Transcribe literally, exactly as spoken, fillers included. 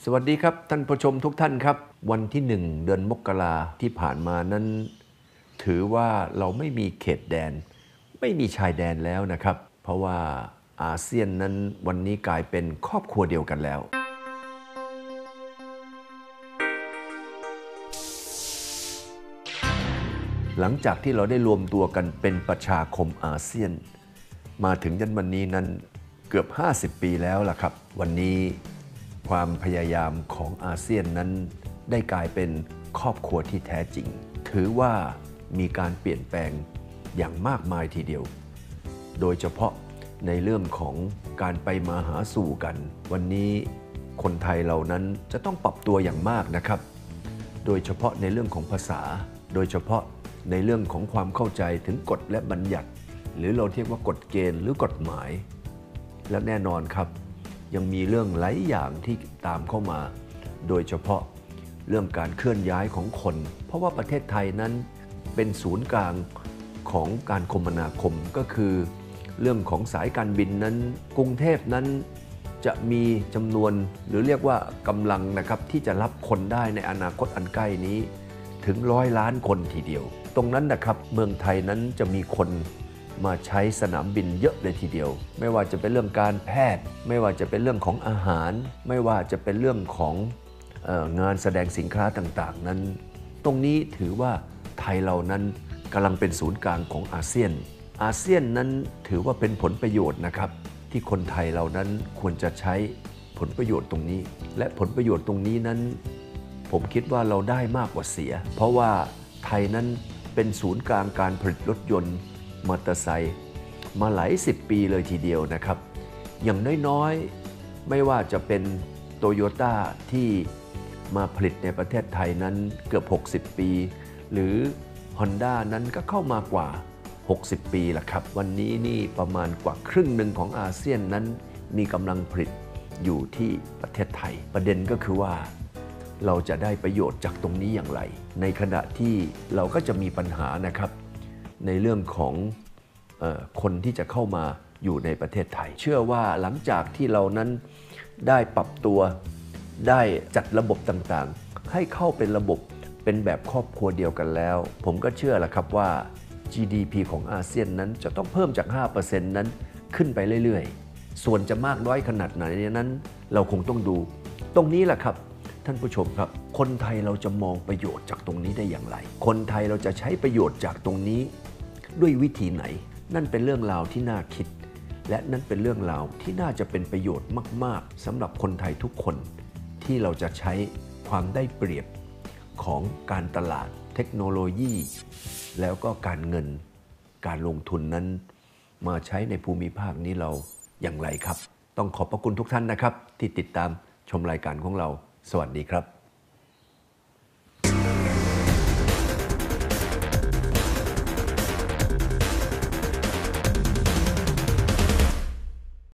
วัสดีครับท่านผู้ชมทุกท่านครับวันที่หนึ่งเดือนมกราที่ผ่านมานั้นถือว่าเราไม่มีเขตแดนไม่มีชายแดนแล้วนะครับเพราะว่าอาเซียนนั้นวันนี้กลายเป็นครอบครัวเดียวกันแล้วหลังจากที่เราได้รวมตัวกันเป็นประชาคมอาเซียนมาถึงยันวันนี้นั้นเกือบห้าสิบปีแล้วล่ะครับวันนี้ความพยายามของอาเซียนนั้นได้กลายเป็นครอบครัวที่แท้จริงถือว่ามีการเปลี่ยนแปลงอย่างมากมายทีเดียวโดยเฉพาะในเรื่องของการไปมาหาสู่กันวันนี้คนไทยเรานั้นจะต้องปรับตัวอย่างมากนะครับโดยเฉพาะในเรื่องของภาษาโดยเฉพาะในเรื่องของความเข้าใจถึงกฎและบัญญัติหรือเราเรียกว่ากฎเกณฑ์หรือกฎหมายและแน่นอนครับยังมีเรื่องหลายอย่างที่ตามเข้ามาโดยเฉพาะเรื่องการเคลื่อนย้ายของคนเพราะว่าประเทศไทยนั้นเป็นศูนย์กลางของการคมนาคมก็คือเรื่องของสายการบินนั้นกรุงเทพนั้นจะมีจำนวนหรือเรียกว่ากำลังนะครับที่จะรับคนได้ในอนาคตอันใกล้นี้ถึงร้อยล้านคนทีเดียวตรงนั้นนะครับเมืองไทยนั้นจะมีคนมาใช้สนามบินเยอะเลยทีเดียวไม่ว่าจะเป็นเรื่องการแพทย์ไม่ว่าจะเป็นเรื่องของอาหารไม่ว่าจะเป็นเรื่องของเอ่องานแสดงสินค้าต่างๆนั้นตรงนี้ถือว่าไทยเรานั้นกำลังเป็นศูนย์กลางของอาเซียนอาเซียนนั้นถือว่าเป็นผลประโยชน์นะครับที่คนไทยเรานั้นควรจะใช้ผลประโยชน์ตรงนี้และผลประโยชน์ตรงนี้นั้นผมคิดว่าเราได้มากกว่าเสียเพราะว่าไทยนั้นเป็นศูนย์กลางการผลิตรถยนต์มอเตอร์ไซค์มาหลายสิบปีเลยทีเดียวนะครับอย่างน้อยๆไม่ว่าจะเป็นโตโยต้าที่มาผลิตในประเทศไทยนั้นเกือบหกสิบปีหรือ Honda นั้นก็เข้ามากว่าหกสิบปีละครับวันนี้นี่ประมาณกว่าครึ่งหนึ่งของอาเซียนนั้นมีกำลังผลิตอยู่ที่ประเทศไทยประเด็นก็คือว่าเราจะได้ประโยชน์จากตรงนี้อย่างไรในขณะที่เราก็จะมีปัญหานะครับในเรื่องของเอ่อคนที่จะเข้ามาอยู่ในประเทศไทยเชื่อว่าหลังจากที่เรานั้นได้ปรับตัวได้จัดระบบต่างๆให้เข้าเป็นระบบเป็นแบบครอบครัวเดียวกันแล้วผมก็เชื่อแหละครับว่า จี ดี พี ของอาเซียนนั้นจะต้องเพิ่มจาก ห้าเปอร์เซ็นต์ นั้นขึ้นไปเรื่อยๆส่วนจะมากน้อยขนาดไหนนั้นเราคงต้องดูตรงนี้แหละครับท่านผู้ชมครับคนไทยเราจะมองประโยชน์จากตรงนี้ได้อย่างไรคนไทยเราจะใช้ประโยชน์จากตรงนี้ด้วยวิธีไหนนั่นเป็นเรื่องราวที่น่าคิดและนั่นเป็นเรื่องราวที่น่าจะเป็นประโยชน์มากๆสำหรับคนไทยทุกคนที่เราจะใช้ความได้เปรียบของการตลาดเทคโนโลยีแล้วก็การเงินการลงทุนนั้นมาใช้ในภูมิภาคนี้เราอย่างไรครับต้องขอบพระคุณทุกท่านนะครับที่ติดตามชมรายการของเราสวัสดีครับ